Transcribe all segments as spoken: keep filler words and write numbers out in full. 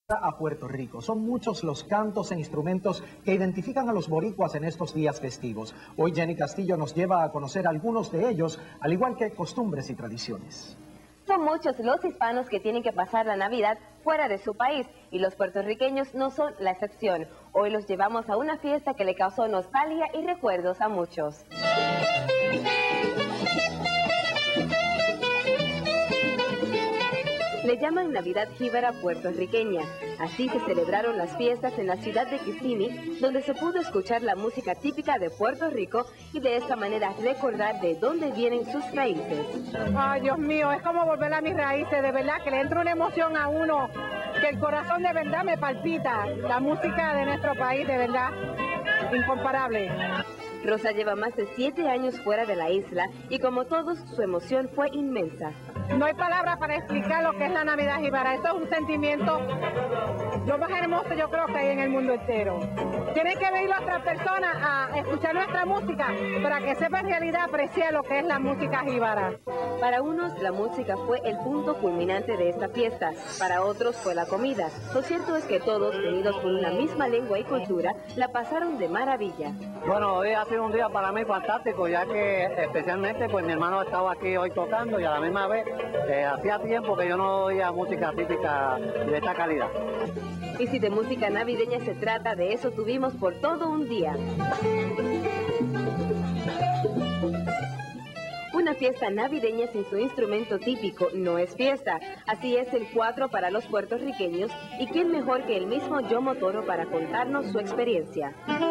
a Puerto Rico. Son muchos los cantos e instrumentos que identifican a los boricuas en estos días festivos. Hoy Jenny Castillo nos lleva a conocer algunos de ellos, al igual que costumbres y tradiciones. Son muchos los hispanos que tienen que pasar la Navidad fuera de su país y los puertorriqueños no son la excepción. Hoy los llevamos a una fiesta que le causó nostalgia y recuerdos a muchos. Le llaman Navidad Jíbara puertorriqueña. Así se celebraron las fiestas en la ciudad de Kissimmee, donde se pudo escuchar la música típica de Puerto Rico y de esta manera recordar de dónde vienen sus raíces. Ay, Dios mío, es como volver a mis raíces, de verdad, que le entra una emoción a uno, que el corazón de verdad me palpita. La música de nuestro país, de verdad, incomparable. Rosa lleva más de siete años fuera de la isla y como todos, su emoción fue inmensa. No hay palabras para explicar lo que es la Navidad Jíbara. Esto es un sentimiento lo más hermoso, yo creo, que hay en el mundo entero. Tienen que venir otras personas a escuchar nuestra música para que sepan en realidad apreciar lo que es la música jíbara. Para unos, la música fue el punto culminante de esta fiesta. Para otros fue la comida. Lo cierto es que todos, unidos por una misma lengua y cultura, la pasaron de maravilla. Bueno, hoy ha sido un día para mí fantástico, ya que especialmente pues mi hermano estaba aquí hoy tocando y a la misma vez eh, hacía tiempo que yo no oía música típica de esta calidad. Y si de música navideña se trata, de eso tuvimos por todo un día. Una fiesta navideña sin su instrumento típico no es fiesta. Así es el cuatro para los puertorriqueños, y quién mejor que el mismo Yomo Toro para contarnos su experiencia.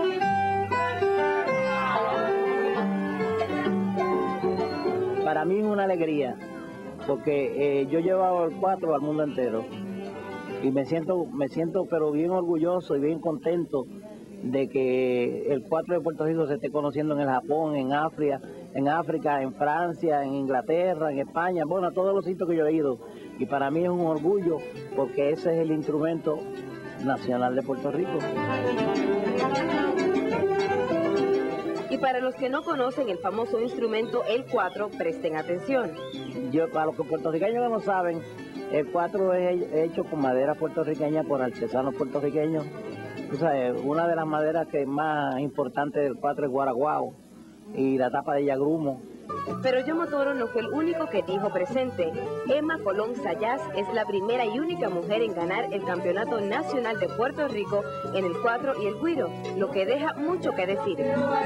Para mí es una alegría, porque eh, yo he llevado el cuatro al mundo entero y me siento, me siento pero bien orgulloso y bien contento de que el cuatro de Puerto Rico se esté conociendo en el Japón, en África, en África, en Francia, en Inglaterra, en España, bueno, a todos los sitios que yo he ido. Y para mí es un orgullo porque ese es el instrumento nacional de Puerto Rico. Y para los que no conocen el famoso instrumento, el cuatro, presten atención. Yo, para los que puertorriqueños que no saben, el cuatro es hecho con madera puertorriqueña por artesanos puertorriqueños. O sea, una de las maderas que es más importante del cuatro es guaraguao y la tapa de yagrumo. Pero Yomo Toro no fue el único que dijo presente. Emma Colón Sayas es la primera y única mujer en ganar el Campeonato Nacional de Puerto Rico en el cuatro y el güiro, lo que deja mucho que decir.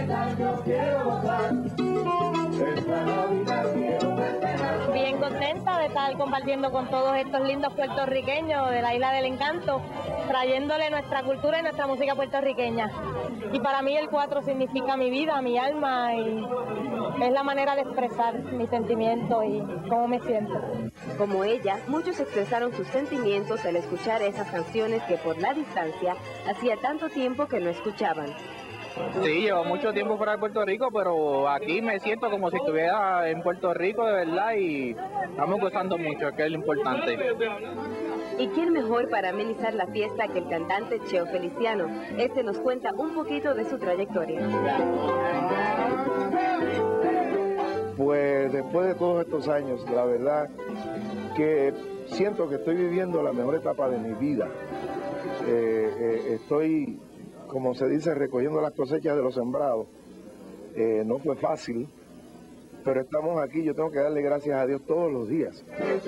Bien contenta de estar compartiendo con todos estos lindos puertorriqueños de la Isla del Encanto, trayéndole nuestra cultura y nuestra música puertorriqueña. Y para mí el cuatro significa mi vida, mi alma, y es la manera de expresar mis sentimientos y cómo me siento. Como ella, muchos expresaron sus sentimientos al escuchar esas canciones que por la distancia hacía tanto tiempo que no escuchaban. Sí, llevo mucho tiempo fuera de Puerto Rico, pero aquí me siento como si estuviera en Puerto Rico de verdad y estamos gozando mucho, que es lo importante. ¿Y quién mejor para amenizar la fiesta que el cantante Cheo Feliciano? Este nos cuenta un poquito de su trayectoria. Pues después de todos estos años, la verdad que siento que estoy viviendo la mejor etapa de mi vida. Eh, eh, estoy, como se dice, recogiendo las cosechas de los sembrados. Eh, no fue fácil, pero estamos aquí. Yo tengo que darle gracias a Dios todos los días.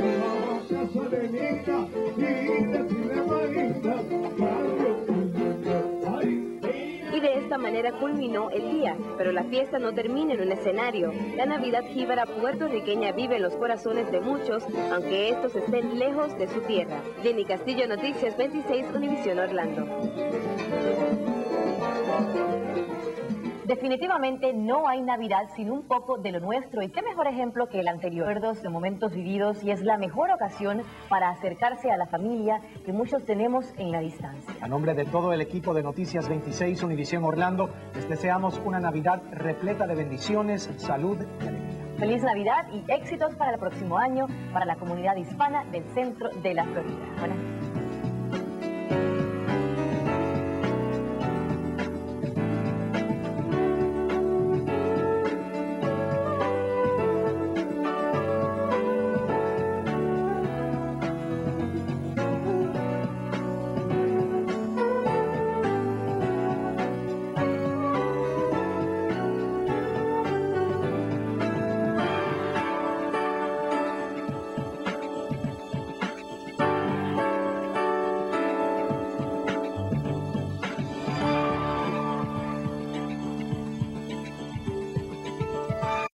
Y de esta manera culminó el día, pero la fiesta no termina en un escenario. La Navidad Jíbara puertorriqueña vive en los corazones de muchos, aunque estos estén lejos de su tierra. Jenny Castillo, Noticias veintiséis, Univisión Orlando. Definitivamente no hay Navidad sin un poco de lo nuestro, y qué mejor ejemplo que el anterior. Recuerdos de momentos vividos, y es la mejor ocasión para acercarse a la familia que muchos tenemos en la distancia. A nombre de todo el equipo de Noticias veintiséis Univisión Orlando, les deseamos una Navidad repleta de bendiciones, salud y alegría. Feliz Navidad y éxitos para el próximo año para la comunidad hispana del centro de la Florida. Buenas noches.